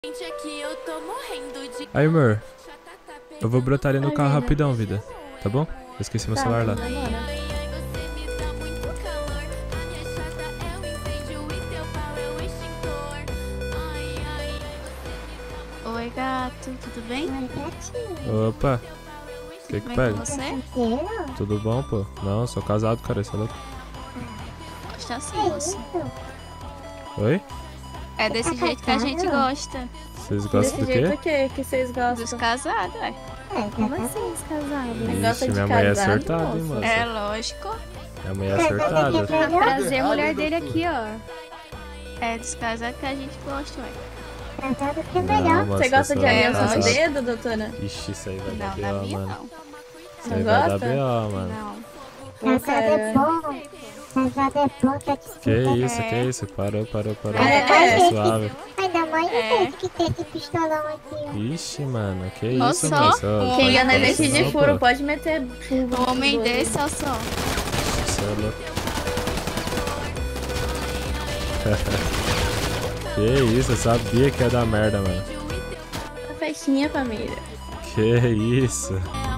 Aí, amor. Eu vou brotar ali no carro rapidão, vida. Tá bom? Eu esqueci meu celular lá. Oi, gato. Tudo bem? Opa. O que Bem pega? com você? Tudo bom, pô? Não, sou casado, cara. Você é louco? Gosta assim, moço. Oi? É desse jeito que a gente gosta. Vocês gostam do Desse jeito quê? o que vocês Dos gostam? casados, ué. Como assim, os casados? Gosta Ixi, de minha mulher é casado, surtada, hein, moça? moça? É lógico. Minha mulher é surtada. Trazer a mulher dele aqui, ó. É dos casados que a gente gosta, ué. Não, moça, Você gosta de eu sou aliança no casado. dedo, doutora? Ixi, isso aí vai dar Não, na B.O., minha mano. não. Isso Não aí vai dar gosta? B.O., mano. Não. Que isso? Parou. É. Suave. Ainda mais É. esse que tem esse pistolão aqui, ó. Ixi, mano, que Ó isso, só. moça? Ô, Quem pode anda falar nesse isso de não, furo pô. pode meter Um homem desse, ó só. Você é louco. Que isso, eu sabia que ia dar merda, mano. Uma festinha, família. Que isso?